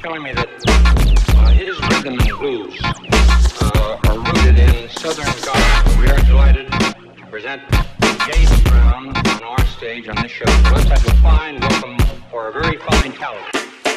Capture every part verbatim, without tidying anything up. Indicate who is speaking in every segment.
Speaker 1: showing me that uh, his rhythm and blues uh, are rooted in Southern gospel. We are delighted to present James Brown on our stage on this show. So let's have a fine welcome for a very fine talent.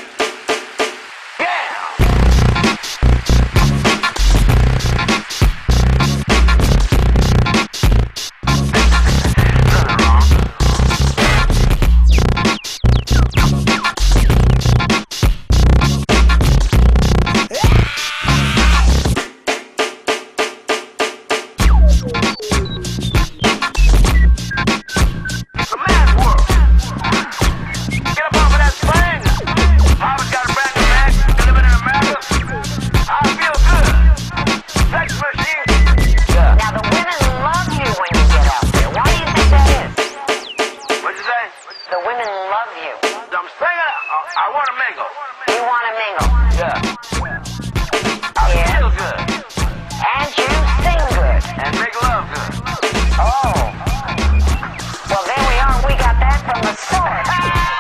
Speaker 2: I want to mingle. You want to mingle? Yeah. I yeah. feel good. And you sing good. And make love good. Oh. Well, there we are. We got that from the source.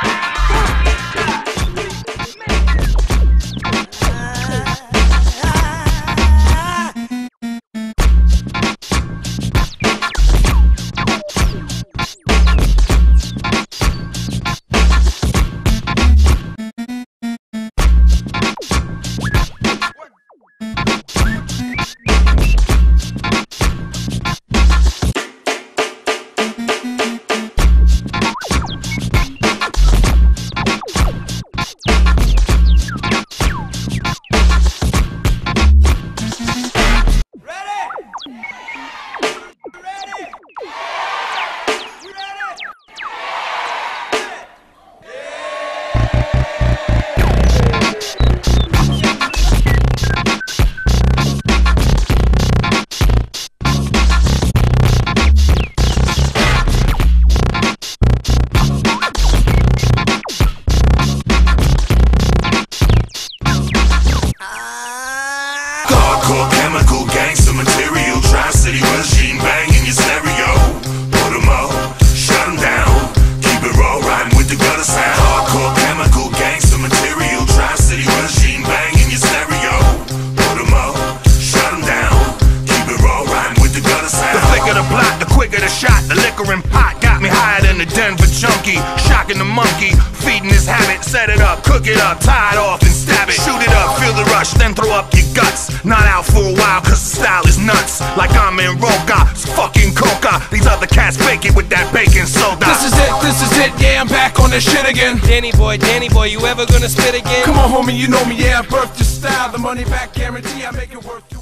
Speaker 3: Hardcore chemical gangster material, Tri-City regime banging your stereo. Put 'em up, shut 'em down, keep it raw, riding with the gutter sound. Hardcore chemical gangster material, Tri-City regime banging your stereo. Put 'em up, shut 'em down, keep it raw, riding with the gutter sound.
Speaker 4: The flicker the plot, the quicker the shot, the liquor and pot got me higher than the Denver junkie. Shocking the monkey, feeding his habit, set it up, cook it up, tie it off and stab it. Shoot it up, feel the rush, then throw up your guts. Not out for a while cause the style is nuts. Like I'm in Roca, it's fucking coca. These other cats bake it with that baking soda.
Speaker 5: This is it, this is it, yeah, I'm back on this shit again.
Speaker 6: Danny boy, Danny boy, you ever gonna spit again?
Speaker 5: Come on homie, you know me, yeah, I birthed your style. The money back guarantee, I make it worth